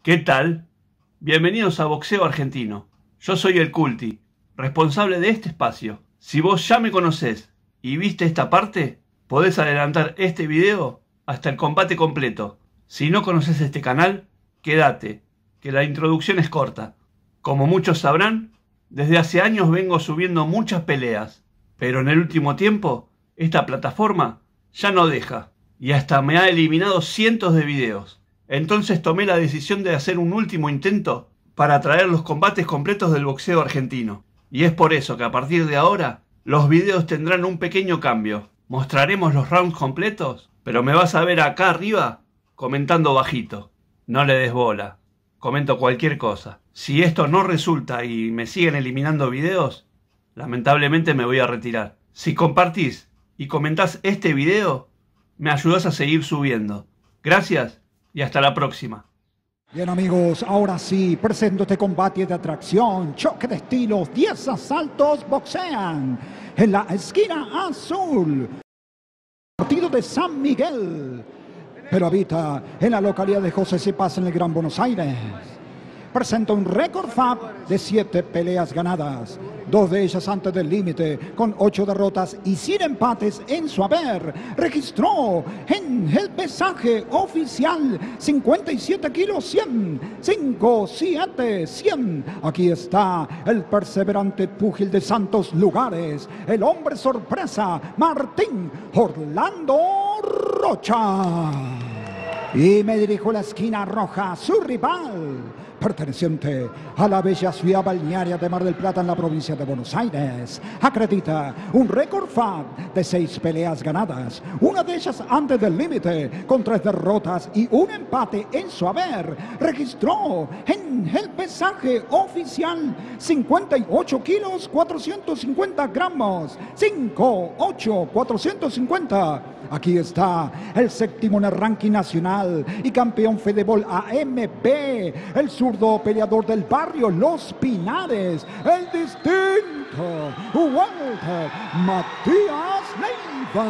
¿Qué tal? Bienvenidos a Boxeo Argentino. Yo soy el Culti, responsable de este espacio. Si vos ya me conocés y viste esta parte, podés adelantar este video hasta el combate completo. Si no conoces este canal, quédate, que la introducción es corta. Como muchos sabrán, desde hace años vengo subiendo muchas peleas, pero en el último tiempo, esta plataforma ya no deja, y hasta me ha eliminado cientos de videos. Entonces tomé la decisión de hacer un último intento para traer los combates completos del boxeo argentino. Y es por eso que a partir de ahora, los videos tendrán un pequeño cambio. Mostraremos los rounds completos, pero me vas a ver acá arriba comentando bajito. No le des bola, comento cualquier cosa. Si esto no resulta y me siguen eliminando videos, lamentablemente me voy a retirar. Si compartís y comentás este video, me ayudás a seguir subiendo. Gracias y hasta la próxima. Bien amigos, ahora sí, presento este combate de atracción, choque de estilos, 10 asaltos boxean en la esquina azul. Partido de San Miguel, pero habita en la localidad de José C. Paz en el Gran Buenos Aires. Presenta un récord FAB de 7 peleas ganadas, 2 de ellas antes del límite, con 8 derrotas y sin empates en su haber. Registró en el pesaje oficial 57 kilos 100, 5, 7, 100. Aquí está el perseverante púgil de Santos Lugares, el hombre sorpresa, Martín Orlando Rocha. Y me dirijo a la esquina roja, su rival, perteneciente a la bella ciudad balnearia de Mar del Plata en la provincia de Buenos Aires. Acredita un récord FAB de 6 peleas ganadas, una de ellas antes del límite, con 3 derrotas y un empate en su haber. Registró en el pesaje oficial 58 kilos 450 gramos, 5, 8, 450. Aquí está el séptimo en el ranking nacional y campeón Fedebol AMB, el zurdo peleador del barrio Los Pinares, el distinto Walter Matías Leiva.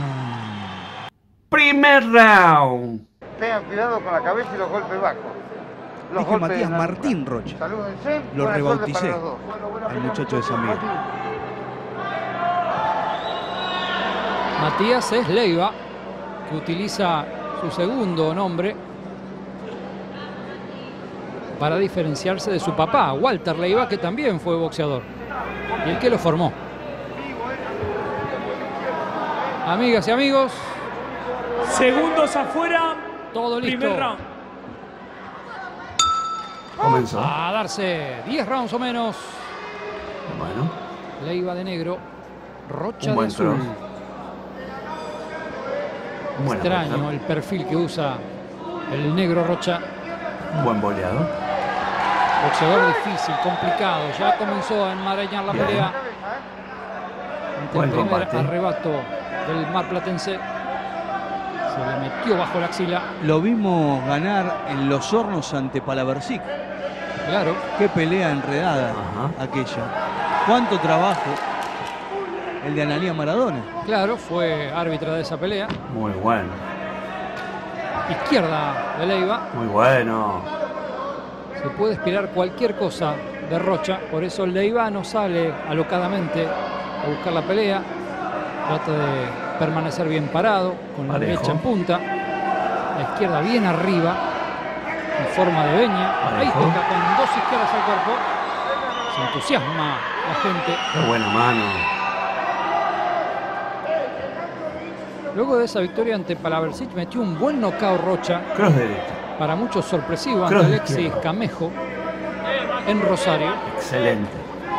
Primer round. Tengan cuidado con la cabeza y los golpes bajos. Los Dije golpes Matías en la Martín nuca. Rocha. Salúdense. Lo Buena suerte rebauticé para los dos. al muchacho de San Miguel. Matías es Leiva, que utiliza su segundo nombre para diferenciarse de su papá, Walter Leiva, que también fue boxeador y el que lo formó. Amigas y amigos, Segundos afuera, todo listo. primer round. Comenzó. A darse 10 rounds o menos. Bueno, Leiva de negro, Rocha un de buen azul. cross. Buena Extraño pelea. el perfil que usa el negro Rocha. Un buen boleado. Boxeador difícil, complicado. Ya comenzó a enmarañar la Bien. pelea. Ante Buen el primer combate. arrebato del marplatense. Se le metió bajo la axila. Lo vimos ganar en Los Hornos ante Palaversic. Claro. Qué pelea enredada Ajá. aquella. Cuánto trabajo el de Analía Maradona. Claro, fue árbitra de esa pelea. Muy bueno. Izquierda de Leiva. Muy bueno. Se puede esperar cualquier cosa de Rocha. Por eso Leiva no sale alocadamente a buscar la pelea. Trata de permanecer bien parado, con la Parejo. derecha en punta. La izquierda bien arriba, en forma de veña. Ahí Parejo. toca con 2 izquierdas al cuerpo. Se entusiasma la gente. Qué buena mano. Luego de esa victoria ante Palaversic metió un buen knockout Rocha. Cross derecho. Para muchos sorpresivo ante Cross de Alexis izquierda. Camejo en Rosario. Excelente.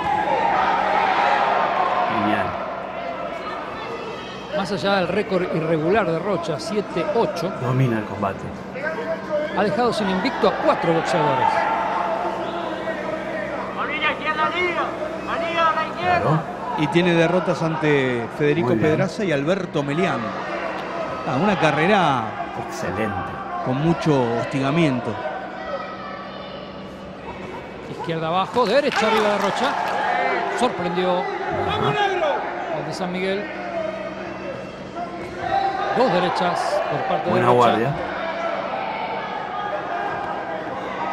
Genial. Más allá del récord irregular de Rocha, 7-8, Domina el combate. ha dejado sin invicto a 4 boxeadores. Claro. Y tiene derrotas ante Federico Muy bien. Pedraza y Alberto Melián. Una carrera Excelente. con mucho hostigamiento. Izquierda abajo, derecha arriba de Rocha. Sorprendió al de San Miguel. 2 derechas por parte Buena de Rocha. guardia.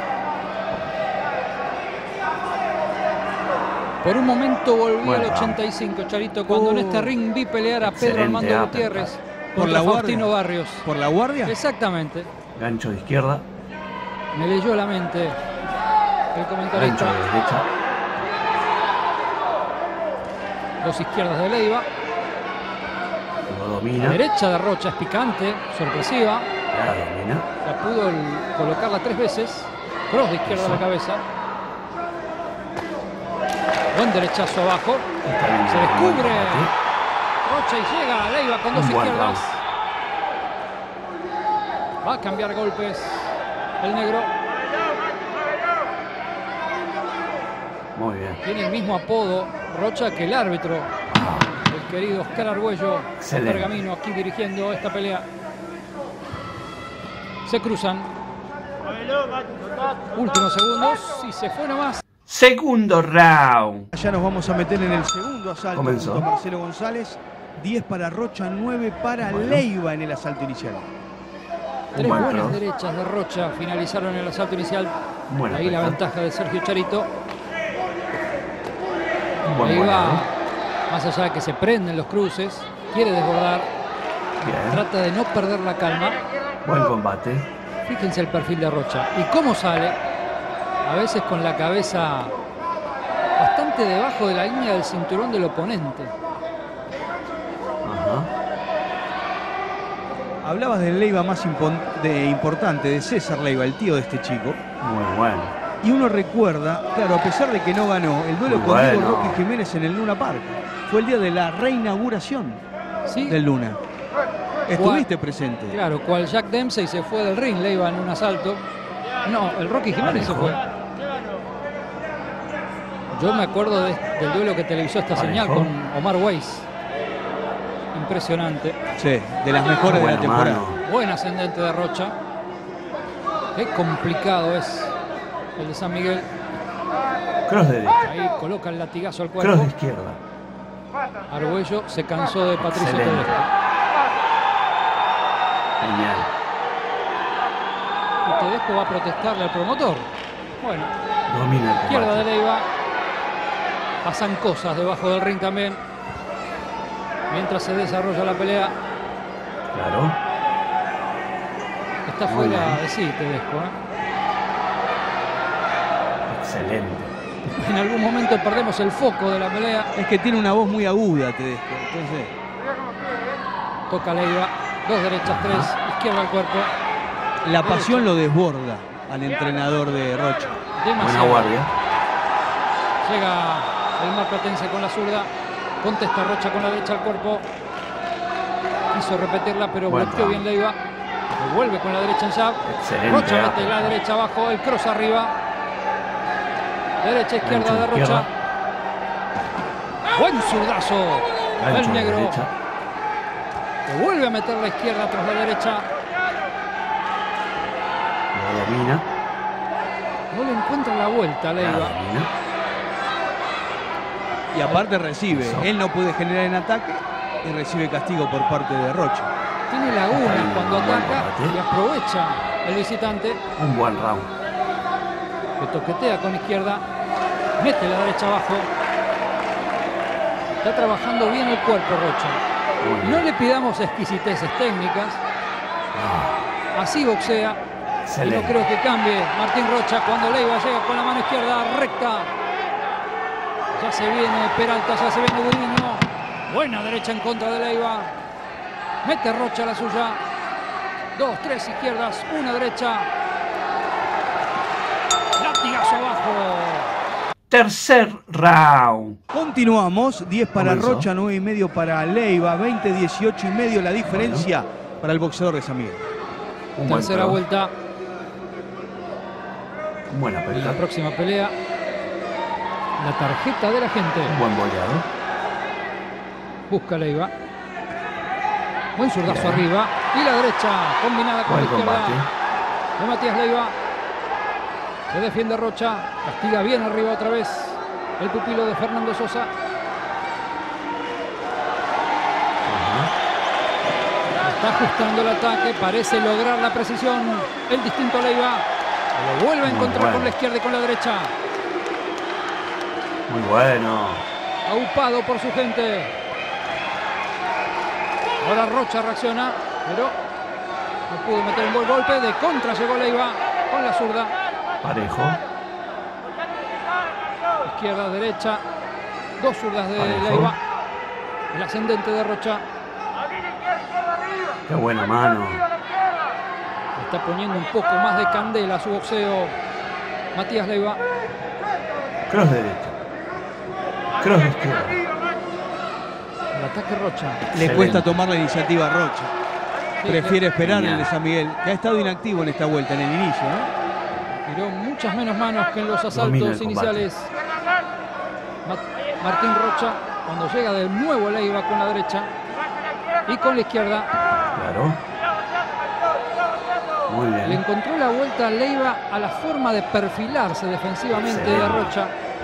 Por un momento volví Buen al round. 85, Charito, cuando en este ring vi pelear a Pedro Excelente Armando uppercut. Gutiérrez ¿Por contra la guardia? Faustino Barrios. ¿Por la guardia? Exactamente. Gancho de izquierda. Me leyó la mente el Gancho comentarista. de derecha. Dos izquierdas de Leiva. Lo La domina. derecha de Rocha es picante, sorpresiva. La domina. La pudo colocarla 3 veces. Cross de izquierda a la cabeza. Buen derechazo abajo. Está bien, Se buen descubre. combate. Rocha y llega. Leiva con dos Un buen izquierdas. Va a cambiar golpes el negro. Muy bien. Tiene el mismo apodo Rocha que el árbitro, el querido Oscar Argüello. Excelente. Pergamino aquí dirigiendo esta pelea. Se cruzan. Últimos segundos y se fue nomás. Segundo round. Ya nos vamos a meter en el segundo asalto. Comenzó. Junto a Marcelo González. 10 para Rocha, 9 para Bueno. Leiva en el asalto inicial. Tres buen buenas cross. derechas de Rocha finalizaron el asalto inicial. Buena Ahí la pelea. ventaja de Sergio Charito. Buen Ahí va, volado. más allá de que se prenden los cruces, quiere desbordar, Bien. trata de no perder la calma. Buen combate. Fíjense el perfil de Rocha y cómo sale, a veces con la cabeza bastante debajo de la línea del cinturón del oponente. Ajá. Hablabas del Leiva más importante, de César Leiva, el tío de este chico. Muy bueno. Y uno recuerda, claro, a pesar de que no ganó, el duelo Muy con Diego bueno. Roque Jiménez en el Luna Park. Fue el día de la reinauguración ¿Sí? del Luna. Estuviste presente. Claro, cual Jack Dempsey se fue del ring, le iba en un asalto. No, el Rocky Jiménez se fue. Yo me acuerdo del duelo que televisó esta señal Parejo. con Omar Weiss. Impresionante. Sí, de las mejores de la Buena temporada. mano. Buen ascendente de Rocha. Qué complicado es el de San Miguel. Cross derecha. Ahí coloca el latigazo al Cross cuerpo. de izquierda. Argüello se cansó de Patricio Excelente. Tedesco. Genial. Y Tedesco va a protestarle al promotor. Bueno, Domina el izquierda de combate. Leiva. Pasan cosas debajo del ring también. Mientras se desarrolla la pelea. Claro. Está Muy fuera bien. de sí Tedesco, ¿eh? Excelente. En algún momento perdemos el foco de la pelea. Es que tiene una voz muy aguda, Tedesco. Entonces, Toca Leiva. Dos derechas, tres. Izquierda al cuerpo. la pasión lo desborda al entrenador de Rocha. Buena Demasiado. guardia. Llega el marplatense con la zurda. Contesta Rocha con la derecha al cuerpo. Quiso repetirla, pero Buen bloqueó bien round. Leiva. Vuelve con la derecha en jab. Excelente. Rocha mete la derecha abajo. El cross arriba. Derecha, izquierda Gancho de de Rocha. izquierda. Buen zurdazo. Gancho El de negro. derecha. Que vuelve a meter la izquierda tras la derecha. Lo domina. No le encuentra la vuelta a La Leiva. domina. Y aparte recibe. Eso. Él no puede generar en ataque y recibe castigo por parte de Rocha. Tiene lagunas Ahí, cuando buen ataca combate. y aprovecha el visitante. Un buen round. Que toquetea con izquierda. Mete la derecha abajo. Está trabajando bien el cuerpo Rocha. Muy bien. No le pidamos exquisiteces técnicas. Así boxea. Y no Excelente. creo que cambie Martín Rocha cuando Leiva llega con la mano izquierda recta. Ya se viene Peralta, ya se viene Duriño. Buena derecha en contra de Leiva. Mete Rocha la suya. Dos, tres izquierdas, una derecha. Latigazo abajo. Tercer round. Continuamos. 10 para Comenzó. Rocha, 9,5 para Leiva. 20, 18,5 la diferencia para el boxeador de San Miguel. Un buen Tercera cross. vuelta. Buena En la pelea. próxima pelea. La tarjeta de la gente. Un buen boleado. Busca Leiva. Buen zurdazo Bien. arriba. Y la derecha combinada con Buen la izquierda combate. de Matías Leiva. Se defiende Rocha. Castiga bien arriba otra vez el pupilo de Fernando Sosa. Está ajustando el ataque. Parece lograr la precisión. El distinto Leiva. Lo vuelve a Muy encontrar bueno. con la izquierda y con la derecha. Muy bueno. Aupado por su gente. Ahora Rocha reacciona, pero no pudo meter un buen golpe. De contra llegó Leiva con la zurda. Parejo. Izquierda, derecha. Dos zurdas de Parejo. Leiva. El ascendente de Rocha. Qué buena mano. Está poniendo un poco más de candela a su boxeo Matías Leiva. Cross derecha. Cross de izquierda. El ataque Rocha. Le Excelente. cuesta tomar la iniciativa a Rocha. Sí, Prefiere esperar Genial. el de San Miguel, que ha estado inactivo en esta vuelta, en el inicio, ¿no? tiró muchas menos manos que en los Domina asaltos el iniciales. Martín Rocha, cuando llega de nuevo Leiva con la derecha y con la izquierda. Claro. Muy Le bien. encontró la vuelta a Leiva a la forma de perfilarse defensivamente de Excelente. Rocha.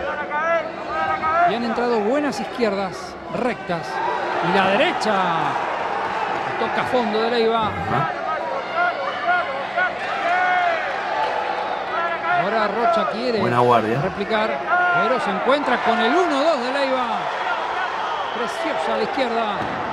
Y han entrado buenas izquierdas, rectas. Y la derecha. Toca fondo de Leiva. Ajá. Ahora Rocha quiere Buena guardia. replicar, pero se encuentra con el 1-2 de Leiva. Preciosa a la izquierda.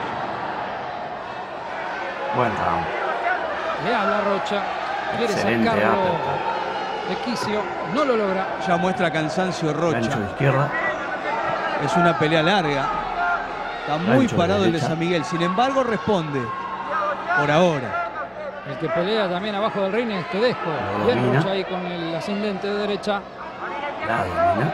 Buen round. Le habla Rocha. Quiere Excelente sacarlo uppercut. de quicio. No lo logra. Ya muestra cansancio Gancho Rocha. de izquierda. Es una pelea larga. Está muy Gancho de parado el de derecha. San Miguel. Sin embargo, responde. Por ahora. El que pelea también abajo del ring es Tedesco. Lo Bien domina. Rocha ahí con el ascendente de derecha. La domina.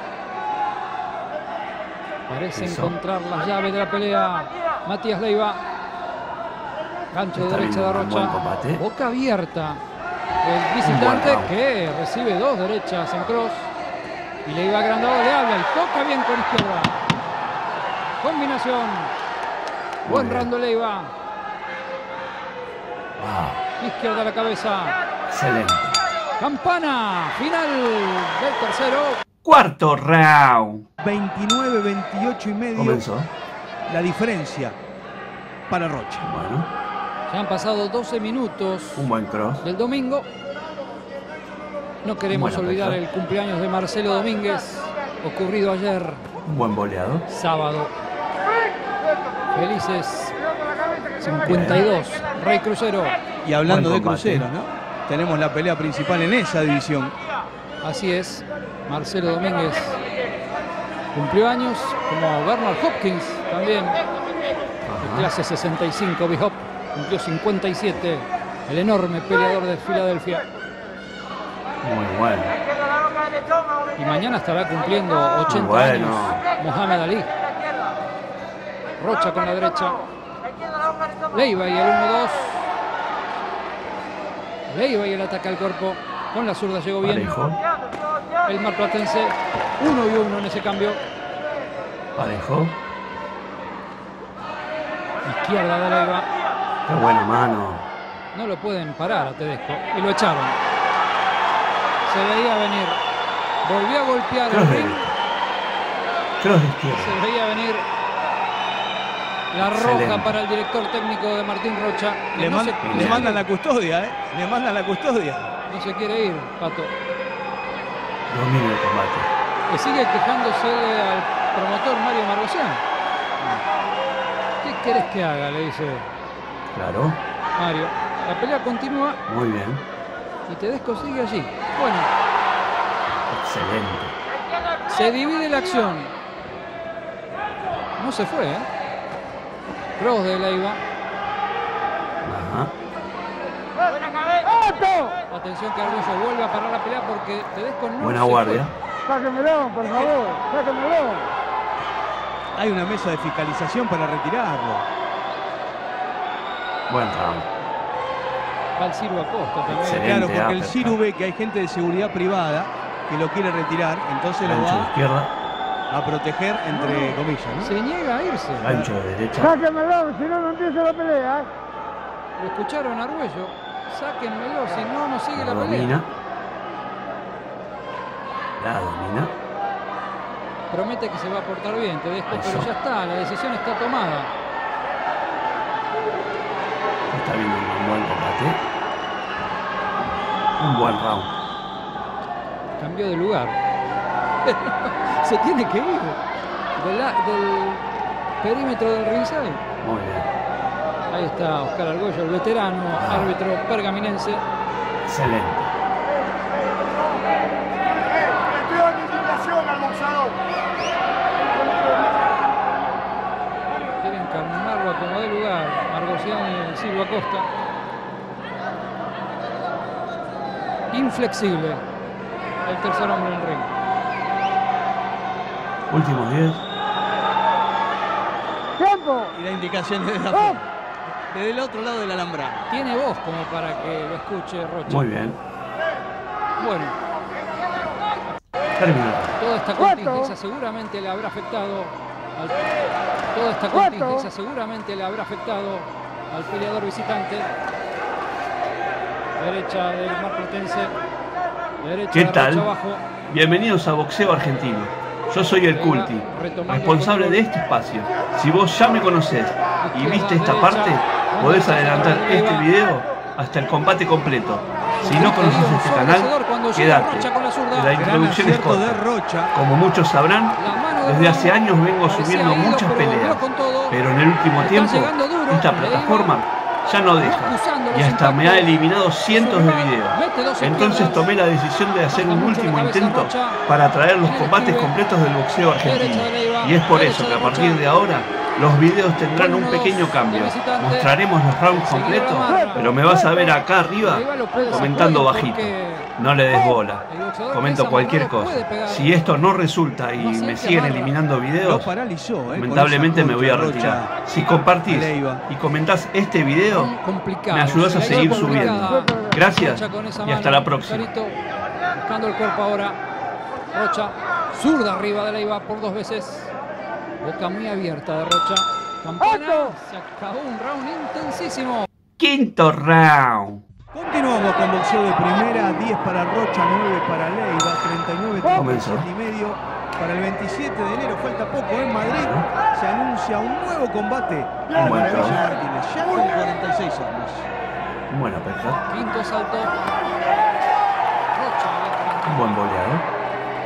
Parece Eso. encontrar las llaves de la pelea. Matías Leiva. Gancho de Está derecha de viendo un buen Rocha. combate. Boca abierta. El visitante round. que recibe dos derechas en cross. Y Leiva agrandado le habla y toca bien con izquierda. Combinación. Muy Buen bien. round de Leiva. Wow. Izquierda a la cabeza. Excelente. Campana. Final del tercero. Cuarto round. 29-28 y medio. Comenzó. La diferencia para Rocha. Bueno. Ya han pasado 12 minutos Un buen cross. del domingo. No queremos Buena olvidar pelea. el cumpleaños de Marcelo Domínguez, ocurrido ayer, Un buen boleado. sábado. Felices 52, Rey Crucero. Y hablando Buen de combate. cruceros, ¿no? Tenemos la pelea principal en esa división. Así es, Marcelo Domínguez cumplió años, como Bernard Hopkins también, de Ajá. clase 65, Bishop, cumplió 57, el enorme peleador de Filadelfia. Muy bueno. Y mañana estará cumpliendo 80 Bueno. años Mohamed Ali. Rocha con la derecha. Leiva y el 1-2. Leiva y el ataque al cuerpo. Con la zurda llegó bien. Parejo. El marplatense 1-1 en ese cambio. Parejo. Izquierda de Leiva. Qué buena mano. No lo pueden parar a Tedesco. Y lo echaron. Se veía venir. Volvió a golpear el Cross de ring. derecha. Cross de izquierda. Se veía venir la Excelente. roja para el director técnico de Martín Rocha. Que Le, no, man- se, le mandan la custodia, ¿eh? Le mandan la custodia. no se quiere ir, Pato. Domina el combate. Que sigue quejándose al promotor Mario Margocián. ¿Qué querés que haga? Le dice Claro. Mario. La pelea continúa Muy bien. y Tedesco sigue allí. Bueno, Excelente. se divide la acción. No se fue, ¿eh? Cross de Leiva. Ajá. Atención que Arguello vuelve a parar la pelea porque Tedesco no Buena se guardia. Sáquenmelo, por favor, sáquenmelo. Hay una mesa de fiscalización para retirarlo. Buen round. fue. Va el Ciro Acosta también. Excelente. Claro, porque el uppercut. Ciru ve que hay gente de seguridad privada que lo quiere retirar, entonces lo Gancho de va izquierda. a proteger, entre comillas, ¿no? Se niega a irse. Gancho de derecha. Sáquenmelo, si no, no empieza la pelea. Lo escucharon a Arguello. Sáquenmelo, si no, no sigue La la pelea. domina. La domina. Promete que se va a portar bien Tedesco, Eso. pero ya está, la decisión está tomada. Está viendo un buen combate. Un buen round. Cambió de lugar. Se tiene que ir del perímetro del ringside. Muy bien. Ahí está Oscar Argüello, el veterano árbitro pergaminense. Excelente. Quieren calmarlo a como de lugar. Margosiani y Silva Costa. Inflexible el tercer hombre en el ring. Últimos 10. Y la indicación es de la forma. Desde el otro lado del alambrado. Tiene voz como para que lo escuche Rocha. Muy bien. Bueno, Terminado. toda esta contingencia seguramente le habrá afectado al peleador visitante. Derecha del marplatense. Derecha ¿Qué de tal? Rocha abajo. Bienvenidos a Boxeo Argentino. Yo soy el Culti, responsable de este espacio. Si vos ya me conocés y viste esta parte, podés adelantar este video hasta el combate completo. Si no conoces este canal, quédate. La introducción es corta. Como muchos sabrán, desde hace años vengo subiendo muchas peleas, pero en el último tiempo esta plataforma ya no deja y hasta me ha eliminado cientos de videos. Entonces tomé la decisión de hacer un último intento para traer los combates completos del boxeo argentino. Y es por eso que a partir de ahora los videos tendrán un pequeño cambio. Mostraremos los rounds completos, pero me vas a ver acá arriba comentando bajito. No le des bola. Comento cualquier cosa. Si esto no resulta y me siguen eliminando videos, lamentablemente me voy a retirar. Si compartís y comentás este video, me ayudás a seguir subiendo. Gracias y hasta la próxima. Buscando el cuerpo ahora. Rocha, zurda arriba de Leiva por 2 veces. Boca muy abierta de Rocha. Campana. Se acabó un round intensísimo. Quinto round. Continuamos con boxeo de primera. 10 para Rocha, 9 para Leiva, 39-37 y medio. Para el 27 de enero, falta poco en Madrid, se anuncia un nuevo combate para Maravilla Martínez, ya con 46 años. Buena pesca. Quinto salto. Rocha. Un buen boleado.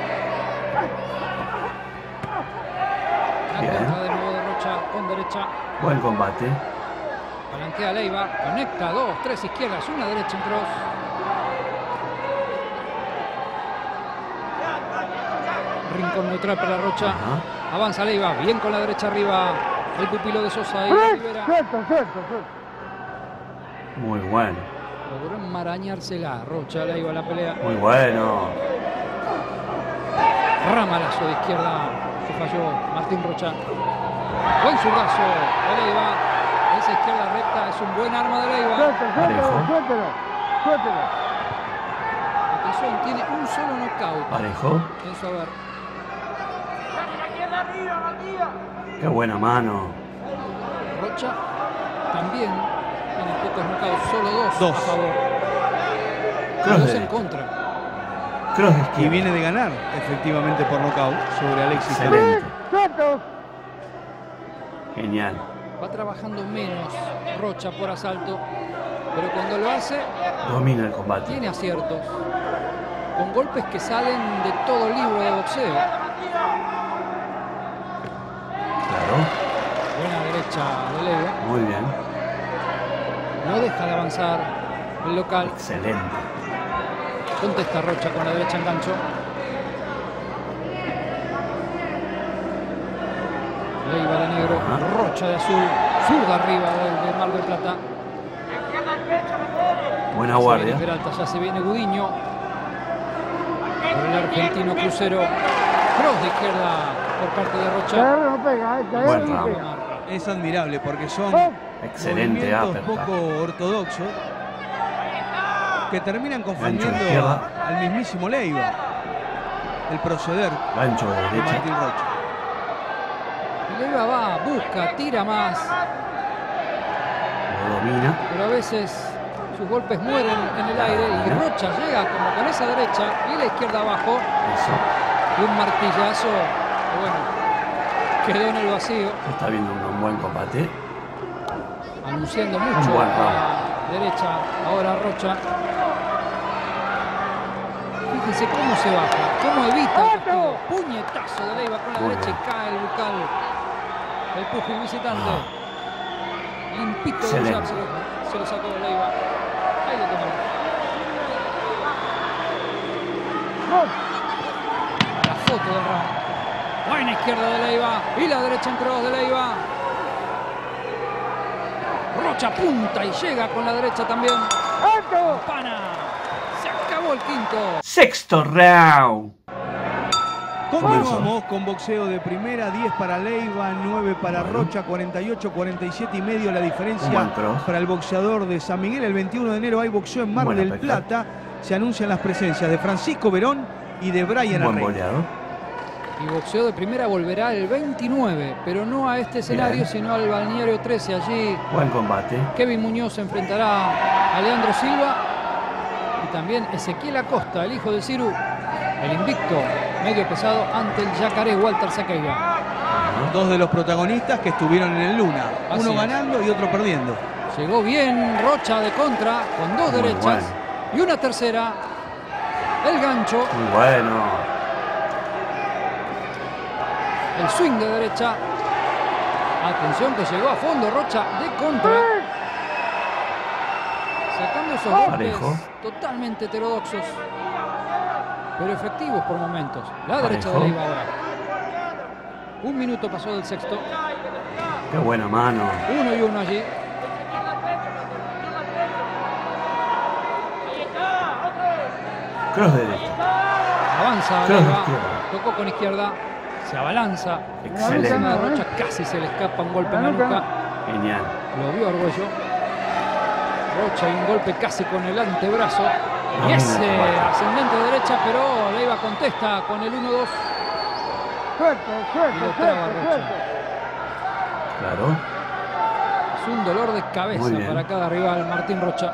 La contra de nuevo de Rocha con derecha. Buen combate. Palanquea Leiva, conecta 2, 3 izquierdas, una derecha en cross. Rincón neutral para Rocha. Avanza Leiva, bien con la derecha arriba. El pupilo de Sosa y Rivera. Muy bueno. Logró enmarañársela Rocha, Leiva la pelea. Muy bueno. Ramalazo de izquierda que falló Martín Rocha. Buen zurdazo de Leiva. Esa izquierda recta es un buen arma de Leiva. Atención, tiene un solo knockout. Parejo. Pienso a ver. Qué buena mano. Rocha también tiene pocos knockouts, solo 2 a favor. Cross 2 de en derecha. contra. Cross de Y izquierda. viene de ganar, efectivamente, por nocaut sobre Alexis. Excelente. Genial. Va trabajando menos Rocha por asalto, pero cuando lo hace, Domina el combate. tiene aciertos. Con golpes que salen de todo libro de boxeo. Claro. Buena derecha de Leiva. Muy bien. No deja de avanzar el local. Excelente. Contesta Rocha con la derecha en gancho. Leiva de negro, Rocha de azul, zurda arriba del Mar del Plata. Buena Se guardia. viene Peralta, ya se viene Gudiño. Por el argentino crucero. Cross de izquierda por parte de Rocha. Buen round. Es admirable porque son Excelente movimientos uppercut. poco ortodoxos que terminan Gancho de confundiendo izquierda. al mismísimo Leiva. El proceder Gancho de de derecha. Martín Rocha. Leiva va, busca, tira más, Lo domina. pero a veces sus golpes mueren en el aire y Rocha llega como con esa derecha y la izquierda abajo Eso. y un martillazo que bueno, quedó en el vacío, Se está viendo un buen combate. anunciando mucho Un buen a la derecha ahora Rocha. Fíjense cómo se baja, cómo evita el castigo. Puñetazo de Leiva con la derecha y cae el bucal. El púgil visitante. Limpito de Ullap se lo sacó de Leiva. Ahí lo tomaron. La foto del round. Buena izquierda de Leiva y la derecha en cross de Leiva. Rocha punta y llega con la derecha también. Campana. Se acabó el quinto. Sexto round. Continuamos con boxeo de primera, 10 para Leiva, 9 para Rocha, 48, 47 y medio la diferencia para el boxeador de San Miguel. El 21 de enero hay boxeo en Mar del Plata. Se anuncian las presencias de Francisco Verón y de Brian Arreira. Y boxeo de primera volverá el 29, pero no a este escenario, sino al Balneario 13. Allí buen combate. Kevin Muñoz se enfrentará a Leandro Silva y también Ezequiel Acosta, el hijo de Ciru, el invicto medio pesado ante el yacaré Walter Sequeira. Dos de los protagonistas que estuvieron en el Luna, uno ganando y otro perdiendo. Llegó bien Rocha de contra con dos derechas y una tercera. El gancho. Muy bueno. El swing de derecha. Atención que llegó a fondo Rocha de contra. Sacando esos golpes totalmente heterodoxos, pero efectivos por momentos. La derecha de Leiva ahora. Un minuto pasó del sexto. Qué buena mano. 1-1 allí. Cross derecha. Avanza Leiva. Tocó con izquierda. Se abalanza. Excelente. A Rocha casi se le escapa un golpe en la nuca. Genial. Lo vio Argüello. Rocha y un golpe casi con el antebrazo. Y ese ascendente de derecha, pero Leiva contesta con el 1-2. Y lo traba Rocha. Claro. Es un dolor de cabeza para cada rival, Martín Rocha.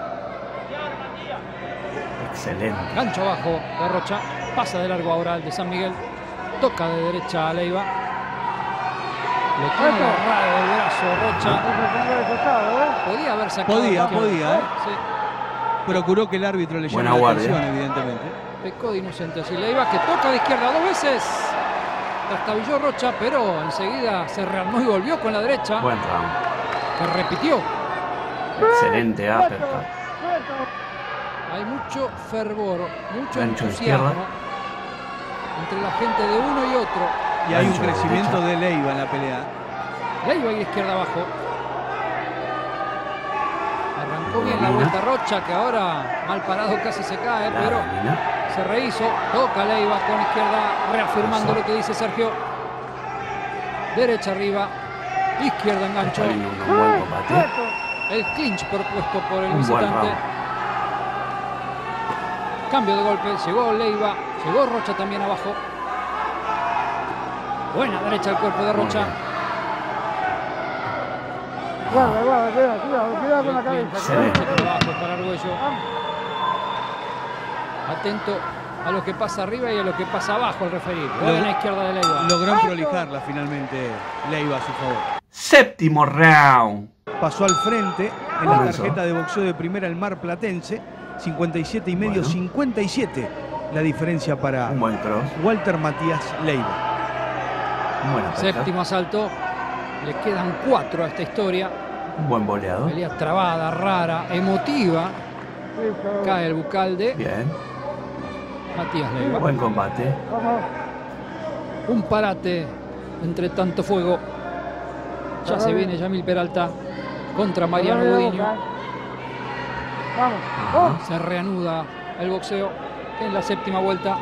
Excelente. Gancho abajo de Rocha. Pasa de largo ahora el de San Miguel. Toca de derecha a Leiva. Lo tiene agarrado del brazo Rocha. Podía haber sacado. Podía. Sí. Procuró que el árbitro le llame la atención, evidentemente. Pecó de inocente así Leiva, que toca de izquierda dos veces. Trastabilló Rocha, pero enseguida se rearmó y volvió con la derecha. Buen round. Que repitió. Excelente uppercut. Hay mucho fervor, mucho Gancho entusiasmo entre la gente de uno y otro. Y hay un crecimiento de Leiva en la pelea. Leiva y izquierda abajo. Arrancó bien la vuelta Rocha, que ahora mal parado casi se cae, pero se rehizo. Toca Leiva con izquierda, reafirmando lo que dice Sergio. Derecha arriba, izquierda engancho. Un buen combate. El clinch propuesto por el visitante. Cambio de golpe, llegó Leiva, llegó Rocha también abajo. Buena derecha al cuerpo de Rocha. Cuidado con la cabeza. Abajo para Argüello. Atento a lo que pasa arriba y a lo que pasa abajo el referir. Buena izquierda de Leiva. Logró prolijarla finalmente Leiva a su favor. Séptimo round. Pasó al frente en la tarjeta de boxeo de primera el Mar Platense. 57 y medio, 57 la diferencia para Walter Matías Leiva. Séptimo asalto. Le quedan 4 a esta historia. Un buen boleado. Pelea trabada, rara, emotiva. Cae el bucal de Matías Leiva. Buen combate. Un parate entre tanto fuego. Ya se viene Yamil Peralta contra Mariano Gudiño. Se reanuda el boxeo en la séptima vuelta.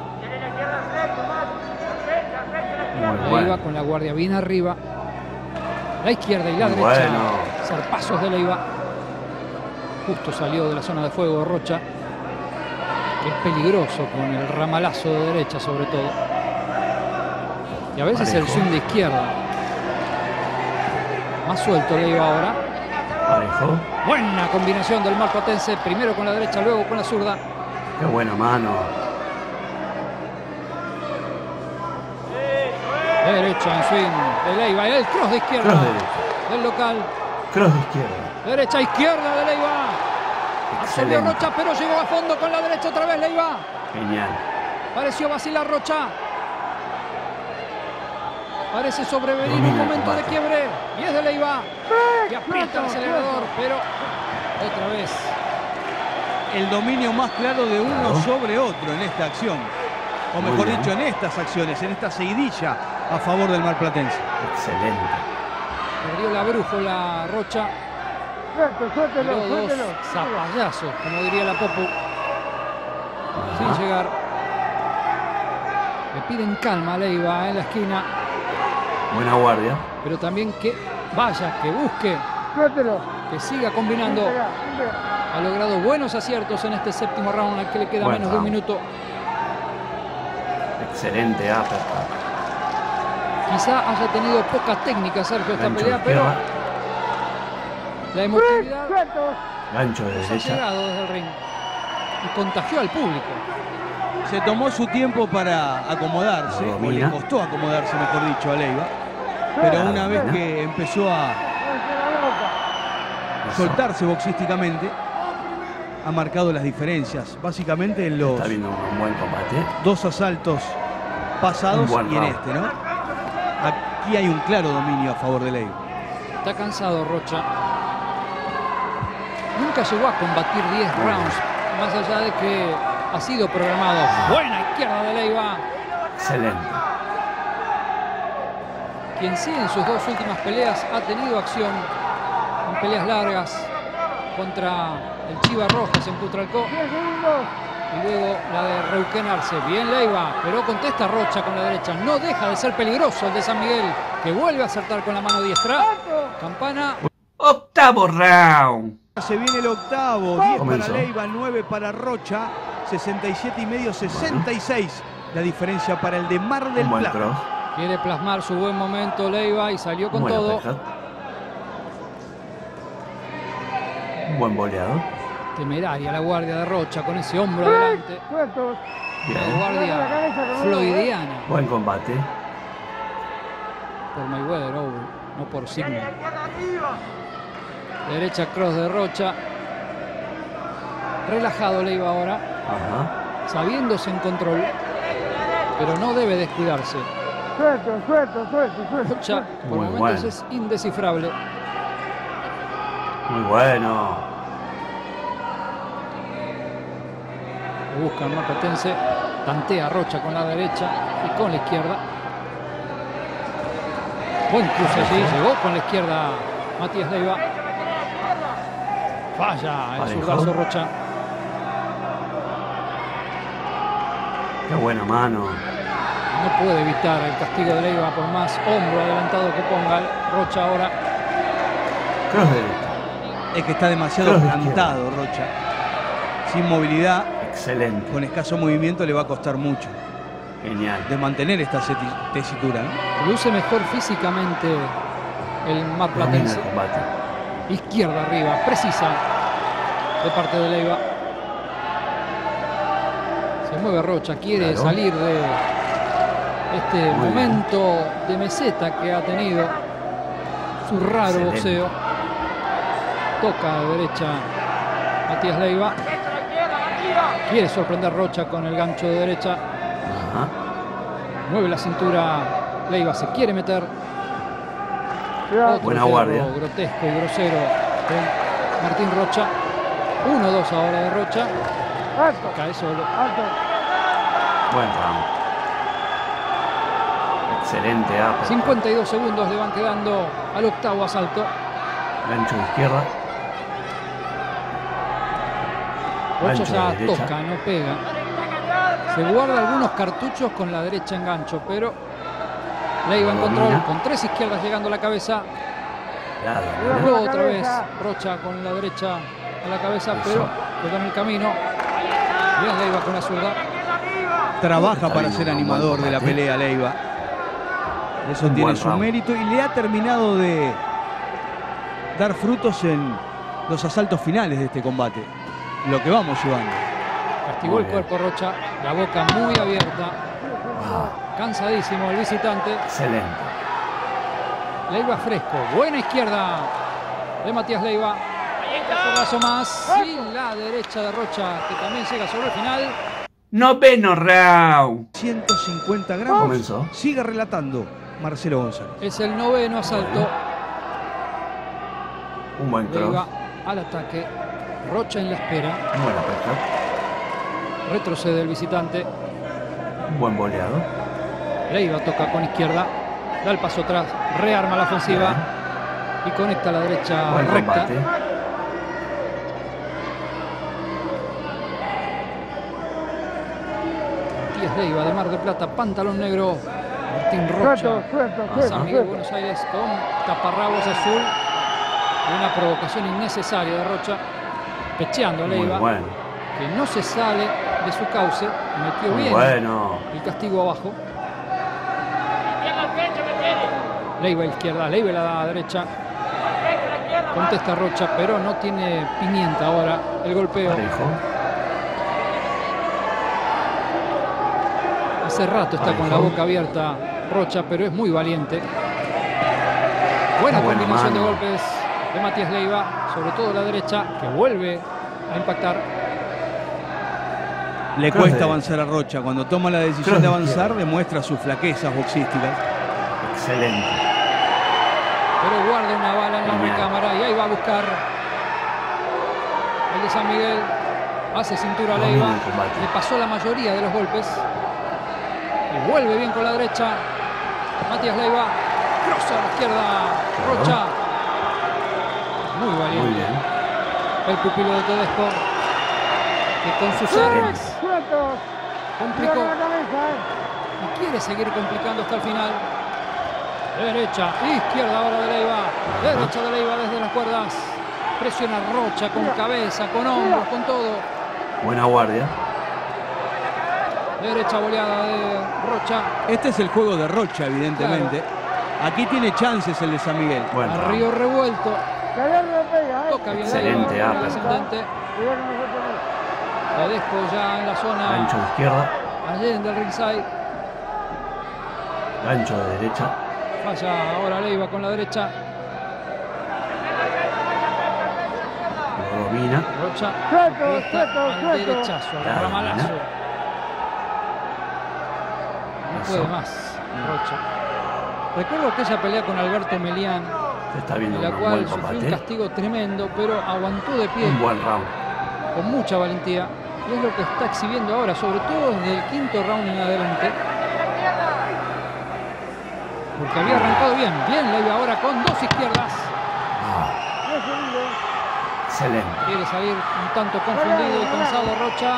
Leiva con la guardia bien arriba. La izquierda y la derecha. Zarpazos de Leiva. Justo salió de la zona de fuego Rocha. Es peligroso con el ramalazo de derecha sobre todo. Y a veces el zoom de izquierda. Más suelto Leiva ahora. Buena combinación del Mar Platense. Primero con la derecha, luego con la zurda. Qué buena mano. Derecha en swing de Leiva. El cross de izquierda del local. Cross de izquierda. Derecha, izquierda de Leiva. Absorbió Rocha, pero llegó a fondo con la derecha otra vez Leiva. Genial. Pareció vacilar Rocha. Parece sobrevenir un momento de quiebre. Y es de Leiva. Que aprieta el acelerador, pero otra vez. El dominio más claro de uno sobre otro en esta acción. O mejor dicho, en estas acciones, en esta seguidilla a favor del marplatense. Excelente. Perdió la brújula Rocha. Suéltelo, Tiró dos zapallazos, como diría la Popu. Sin llegar. Le piden calma a Leiva en la esquina. Buena guardia. Pero también que vaya, que busque, Suéltelo. que siga combinando. Ha logrado buenos aciertos en este séptimo round al que le queda menos de un minuto. Excelente uppercut. Quizá haya tenido poca técnica Sergio esta pelea, pero la emotividad Gancho de ha derecha. llegado desde el ring y contagió al público. Se tomó su tiempo para acomodarse, o le costó acomodarse, mejor dicho, a Leiva. Pero una vez que empezó a soltarse boxísticamente, ha marcado las diferencias. Básicamente en los Está viendo un buen combate. 2 asaltos pasados y en este, ¿no? Aquí hay un claro dominio a favor de Leiva. Está cansado Rocha. Nunca llegó a combatir 10 rounds, más allá de que ha sido programado. Buena izquierda de Leiva. Excelente. Quien sí en sus 2 últimas peleas ha tenido acción en peleas largas contra el Chiva Rojas en Cutralcó y luego la de Reuquén Arce. Bien Leiva, pero contesta Rocha con la derecha. No deja de ser peligroso el de San Miguel, que vuelve a acertar con la mano diestra. Campana. Octavo round. Se viene el octavo, 10 para Leiva, 9 para Rocha, 67,5, 66 la diferencia para el de Mar del Plata. Quiere plasmar su buen momento Leiva y salió con todo. Un buen boleado. Temeraria la guardia de Rocha con ese hombro adelante. La guardia floydiana. Buen combate. Por Mayweather, no por Sigma. Derecha cross de Rocha. Relajado Leiva ahora. Sabiéndose en control. Pero no debe descuidarse. Suelto. Rocha por momentos es indescifrable. Muy bueno. Lo busca el marplatense. Tantea Rocha con la derecha y con la izquierda. Buen cruce allí. Llegó con la izquierda Matías Leiva. Falla el zurdazo Rocha. Qué buena mano. No puede evitar el castigo de Leiva por más hombro adelantado que ponga Rocha ahora. Cross derecha. Es que está demasiado plantado Rocha. Sin movilidad. Excelente. Con escaso movimiento le va a costar mucho. Genial. De mantener esta tesitura, ¿no? Luce mejor físicamente el marplatense. Izquierda arriba, precisa de parte de Leiva. Se mueve Rocha, quiere salir de este momento de meseta que ha tenido su raro boxeo. Toca a la derecha Matías Leiva. Quiere sorprender Rocha con el gancho de derecha. Mueve la cintura Leiva, se quiere meter. Otro buena guardia. Grotesco y grosero de Martín Rocha. 1-2 ahora de Rocha. Cae solo. Buen round. Excelente uppercut. 52 segundos le van quedando al octavo asalto. Gancho de izquierda. Rocha ya toca, no pega. Se guarda algunos cartuchos con la derecha en gancho, pero Leiva en control, con 3 izquierdas llegando a la cabeza. Luego otra vez Rocha con la derecha a la cabeza, pero quedó en el camino. Bien Leiva con la zurda. Trabaja para ser animador de la pelea Leiva. Eso tiene su mérito y le ha terminado de dar frutos en los asaltos finales de este combate. Lo que vamos llevando. Castigó el cuerpo Rocha, la boca muy abierta. Cansadísimo el visitante. Excelente. Leiva fresco, buena izquierda de Matías Leiva. Un paso más. Y la derecha de Rocha, que también llega sobre el final. Noveno round. 150 gramos. Comenzó. Sigue relatando Marcelo González. Es el noveno asalto. Un buen cross. Leiva al ataque. Rocha en la espera. Buena pesca. Retrocede el visitante. Un buen boleado. Leiva toca con izquierda. Da el paso atrás. Rearma la ofensiva. Y conecta a la derecha Buen recta. combate. Matías Leiva de Mar del Plata, pantalón negro. Martín Rocha de San Miguel, Buenos Aires, con taparrabos azul. Una provocación innecesaria de Rocha, pecheando a Muy Leiva, bueno. que no se sale de su cauce. Metió Muy bien bueno. el castigo abajo. Leiva a izquierda, Leiva a la derecha. Contesta Rocha, pero no tiene pimienta ahora el golpeo. Parejo. Hace rato está con la boca abierta Rocha, pero es muy valiente. Buena combinación de golpes de Matías Leiva, sobre todo la derecha, que vuelve a impactar. Le cuesta avanzar a Rocha. Cuando toma la decisión de avanzar, demuestra sus flaquezas boxísticas. Excelente. Pero guarda una bala en la recámara y ahí va a buscar el de San Miguel. Hace cintura a Leiva. Le pasó la mayoría de los golpes. Y vuelve bien con la derecha. Matías Leiva. Cruza a la izquierda. Rocha. Muy valiente. Muy bien. El pupilo de Tedesco, que con sus service complicó y quiere seguir complicando hasta el final. Derecha, izquierda ahora de Leiva. Derecha de Leiva desde las cuerdas. Presiona Rocha con cabeza, con hombros, con todo. Buena guardia. Derecha boleada de Rocha. Este es el juego de Rocha, evidentemente. Claro. Aquí tiene chances el de San Miguel. Bueno, a Río revuelto. Toca bien excelente Leiva, uppercut. ascendente. Tedesco ya en la zona. Gancho de izquierda. Allende del ringside. Gancho de derecha. Falla ahora Leiva con la derecha. Lo domina. Rocha al derechazo, al ramalazo. No puede más Rocha. Recuerdo aquella pelea con Alberto Melián, Se está viendo en la un cual buen sufrió un combate. castigo tremendo, pero aguantó de pie Un buen round. con mucha valentía. Y es lo que está exhibiendo ahora, sobre todo desde el quinto round en adelante. Porque había arrancado bien. Bien Leiva ahora con dos izquierdas. Excelente. Quiere salir un tanto confundido y cansado Rocha.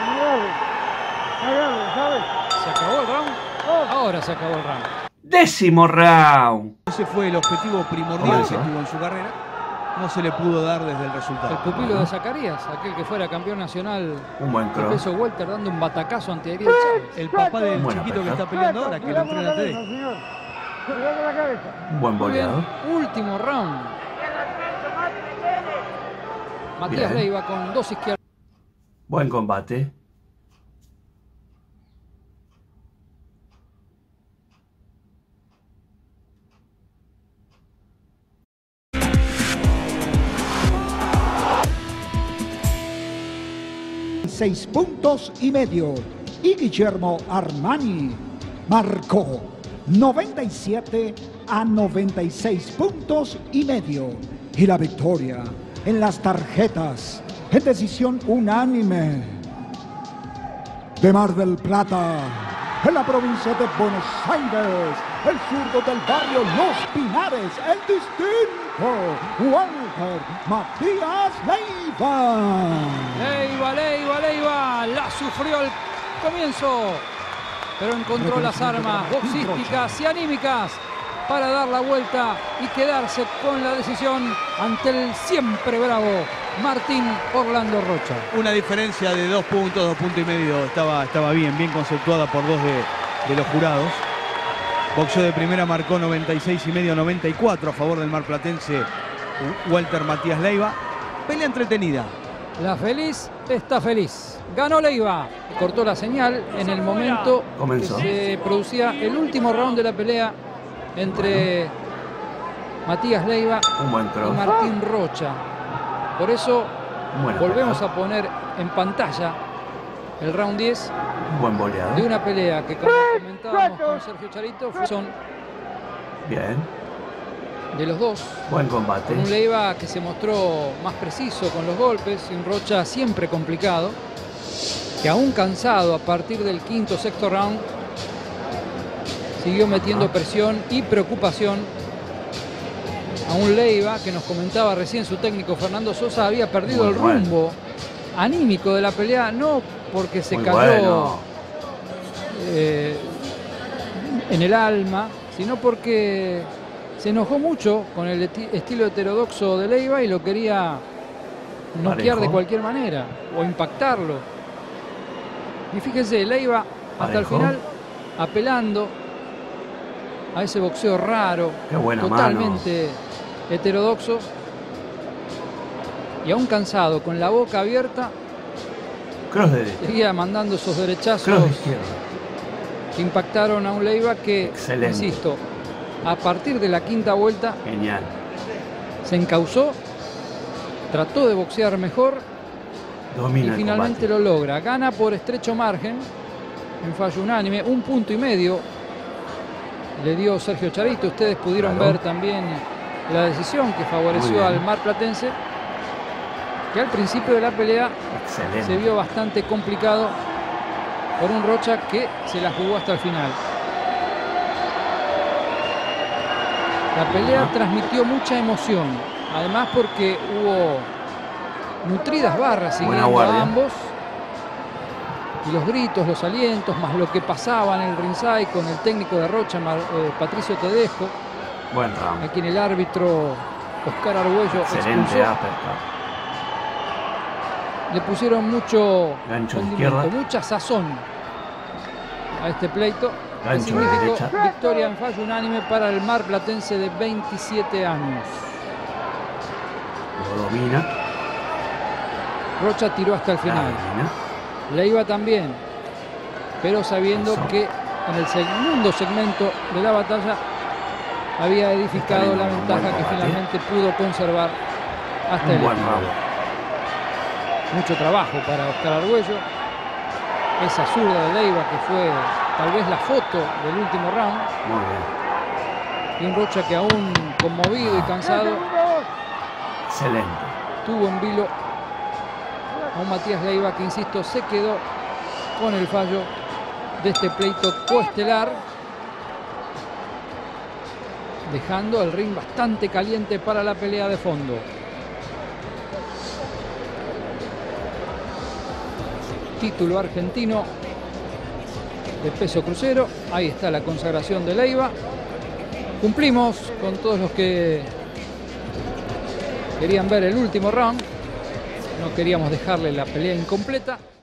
¿Se acabó el round? Ahora se acabó el round. Décimo round. Ese fue el objetivo primordial que tuvo en su carrera. No se le pudo dar desde el El resultado. pupilo de Zacarías, aquel que fuera campeón nacional Un buen de cross. peso welter, dando un batacazo ante Ariel Chávez. El papá del Buena chiquito que pesca. está peleando ahora, que lo entrena a Tedesco. Un buen Muy bien, boleado. último round. Matías Bien. Leiva con dos izquierdas. Buen combate. Seis puntos y medio. Y Guillermo Armani marcó 97 a 96 puntos y medio. Y la victoria en las tarjetas en decisión unánime de Mar del Plata, en la provincia de Buenos Aires, el zurdo del barrio Los Pinares, el distinto Walter Matías Leiva. Leiva, la sufrió al comienzo, pero encontró las armas boxísticas y anímicas para dar la vuelta y quedarse con la decisión ante el siempre bravo Martín Orlando Rocha. Una diferencia de 2 puntos y medio. Estaba bien conceptuada por dos de los jurados. Boxeo de primera marcó 96,5, 94 a favor del marplatense Walter Matías Leiva. Pelea entretenida. La feliz está feliz. Ganó Leiva. Cortó la señal en el momento Comenzó. que se producía el último round de la pelea entre Matías Leiva Un buen y cross. Martín Rocha. Por eso Buena volvemos pelea. a poner en pantalla el round 10 Buen boleado. de una pelea que, como comentábamos con Sergio Charito, son Bien. de los dos. Buen combate. Con un Leiva que se mostró más preciso con los golpes y un Rocha siempre complicado, que aún cansado a partir del quinto, sexto round, siguió metiendo presión y preocupación a un Leiva que nos comentaba recién su técnico Fernando Sosa había perdido el rumbo anímico de la pelea, no porque se cayó en el alma, sino porque se enojó mucho con el estilo heterodoxo de Leiva y lo quería noquear de cualquier manera o impactarlo. Y fíjense, Leiva hasta el final apelando a ese boxeo raro, totalmente heterodoxo, y aún cansado, con la boca abierta, seguía mandando esos derechazos que impactaron a un Leiva que, insisto, a partir de la quinta vuelta se encauzó, trató de boxear mejor y finalmente lo logra. Gana por estrecho margen, en fallo unánime, 1,5 puntos le dio Sergio Charito. Ustedes pudieron ver también la decisión que favoreció al marplatense, que al principio de la pelea se vio bastante complicado por un Rocha que se la jugó hasta el final. La pelea transmitió mucha emoción, además porque hubo nutridas barras siguiendo a ambos, y los gritos, los alientos, más lo que pasaba en el ringside con el técnico de Rocha, Patricio Tedesco, a quien el árbitro Oscar Argüello expulsó. Le pusieron mucho condimento, mucha sazón a este pleito, que significó victoria en fallo unánime para el marplatense de 27 años. Lo domina. Rocha tiró hasta el final. Leiva también, pero sabiendo que en el segundo segmento de la batalla había edificado la ventaja que finalmente pudo conservar hasta el final. Mucho trabajo para Oscar Argüello. Esa zurda de Leiva que fue tal vez la foto del último round. Y un Rocha que aún conmovido y cansado tuvo en vilo a un Matías Leiva que, insisto, se quedó con el fallo de este pleito coestelar, dejando el ring bastante caliente para la pelea de fondo. Título argentino de peso crucero. Ahí está la consagración de Leiva. Cumplimos con todos los que querían ver el último round. No queríamos dejarle la pelea incompleta.